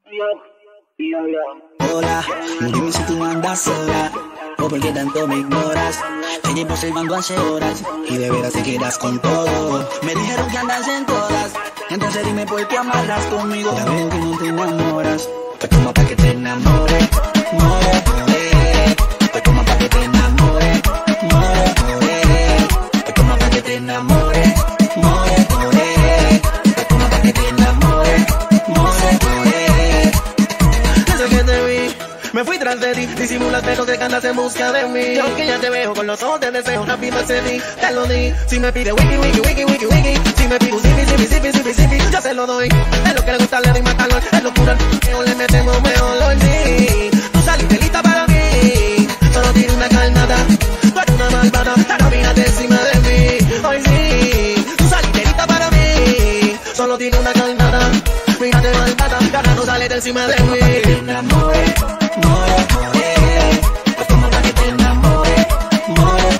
Hola, dime si tú andas sola o por qué tanto me ignoras. Te llevo observando hace horas y de veras te quedas con todo. Me dijeron que andas en todas, entonces dime por qué amarras conmigo. Ya veo que no te enamoras, pues toma pa' que te enamore, more, more. Pues toma pa' que te enamore, more, more. Pues toma pa' que te enamore, more, more. Pues toma pa' que te enamore, more, more. Desde que te vi, me fui tras de ti, disimulas pero que andas en busca de mí. Yo que ya te veo con los ojos de deseo, rápido accedí, te lo di. Si me pide wiki, wiki, wiki, wiki, wiki, si me pide un zipi, zipi, zipi, zipi, zipi, yo se lo doy. Es lo que le gusta, le doy más calor, es locura, mejor le metemos mejor hoy sí. Tú saliste lista para mí, solo tiro una carnada, tú eres una malvada, ahora mírate encima de mí. Hoy sí, tú saliste lista para mí, solo tiro una carnada, mírate malvada, ahora no sales de encima de mí. Te enamore, more, more. Pues toma pa' que te enamore, more,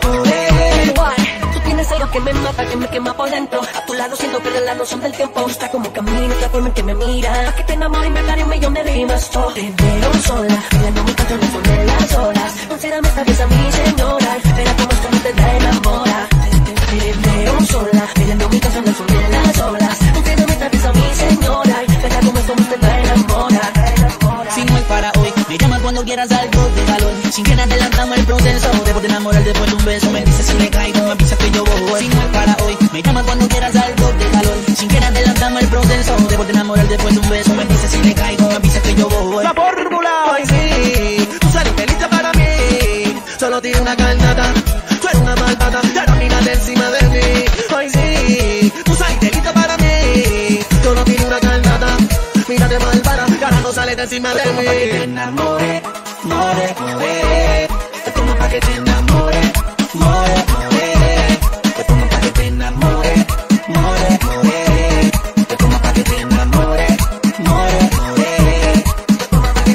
more. Tú tienes algo que me mata, que me quema por dentro. A tu lado siento perder la noción del tiempo. Gusta como caminas, la forma en que me mira. Pa' que te enamore inventaré un millón de rimas. Yo te veo sola, bailando mis canciones sobre las olas. Considérame esta pieza mi señora. Espera como esto no te da enamora. Te veo sola, bailando mis canciones sobre las olas. Considérame esta pieza mi señora. Espera como esto no te da enamora. Si no es para hoy, me llamas cuando quieras algo de calor. Sin que adelantamos el proceso. Debo de enamorar después de un beso. Me dices si le caigo, me avisas que yo voy. Si no es para hoy, me llamas cuando quieras algo de calor. Sin que adelantamos el proceso. Debo de enamorar después de un beso. Me dices si le caigo, me avisas que yo voy. La fórmula hoy sí, tú saliste lista para mí, solo tiro una carnada, tú eres una malvada, y ahora mírate encima de mí. Hoy sí, tú saliste lista para mí, solo tiro una carnada, mírate malvada, y ahora no sales de encima de Pues toma pa' que te mí. enamore, more, more. Pues toma pa' que te enamore, more, more. Pues toma pa' que te enamore, more, more. Pues toma pa' que te enamore, more, more.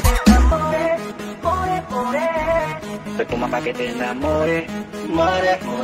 Pues toma pa' que te enamore, more, more.